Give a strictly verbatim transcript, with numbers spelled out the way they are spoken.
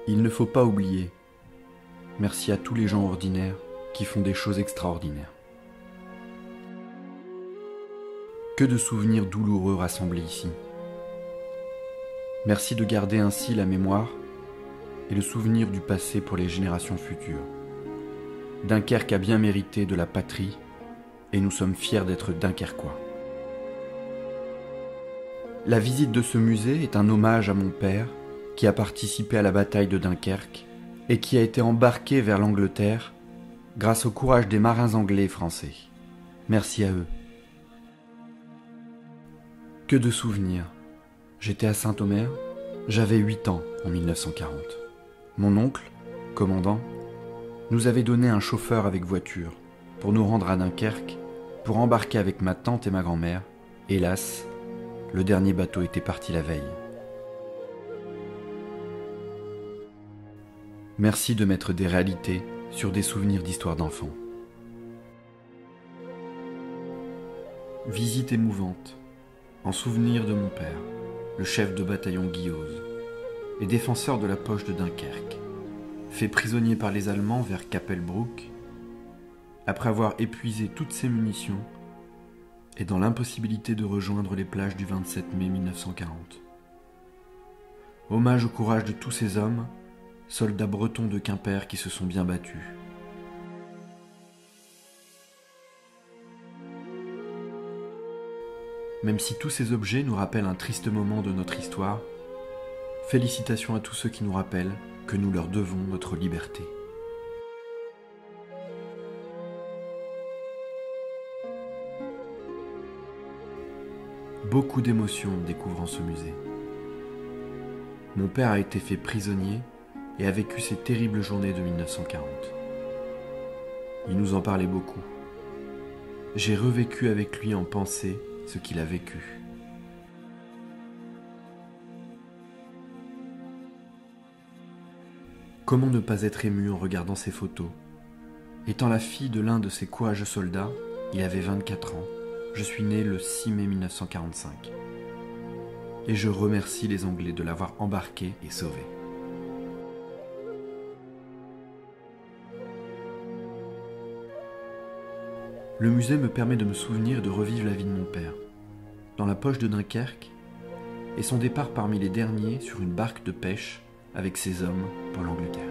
Il ne faut pas oublier. Merci à tous les gens ordinaires qui font des choses extraordinaires. Que de souvenirs douloureux rassemblés ici. Merci de garder ainsi la mémoire et le souvenir du passé pour les générations futures. Dunkerque a bien mérité de la patrie et nous sommes fiers d'être Dunkerquois. La visite de ce musée est un hommage à mon père qui a participé à la bataille de Dunkerque et qui a été embarqué vers l'Angleterre grâce au courage des marins anglais et français. Merci à eux. Que de souvenirs. J'étais à Saint-Omer, j'avais huit ans en mille neuf cent quarante. Mon oncle, commandant, nous avait donné un chauffeur avec voiture pour nous rendre à Dunkerque, pour embarquer avec ma tante et ma grand-mère. Hélas, le dernier bateau était parti la veille. Merci de mettre des réalités sur des souvenirs d'histoire d'enfants. Visite émouvante, en souvenir de mon père, le chef de bataillon Guillauze, et défenseur de la poche de Dunkerque, fait prisonnier par les Allemands vers Kapelbruck, après avoir épuisé toutes ses munitions et dans l'impossibilité de rejoindre les plages du vingt-sept mai mille neuf cent quarante. Hommage au courage de tous ces hommes, soldats bretons de Quimper qui se sont bien battus. Même si tous ces objets nous rappellent un triste moment de notre histoire, félicitations à tous ceux qui nous rappellent que nous leur devons notre liberté. Beaucoup d'émotions en découvrant ce musée. Mon père a été fait prisonnier et a vécu ces terribles journées de mille neuf cent quarante. Il nous en parlait beaucoup. J'ai revécu avec lui en pensée ce qu'il a vécu. Comment ne pas être ému en regardant ces photos? Étant la fille de l'un de ces courageux soldats, il avait vingt-quatre ans, je suis né le six mai mille neuf cent quarante-cinq. Et je remercie les Anglais de l'avoir embarqué et sauvé. Le musée me permet de me souvenir et de revivre la vie de mon père, dans la poche de Dunkerque, et son départ parmi les derniers sur une barque de pêche avec ses hommes pour l'Angleterre.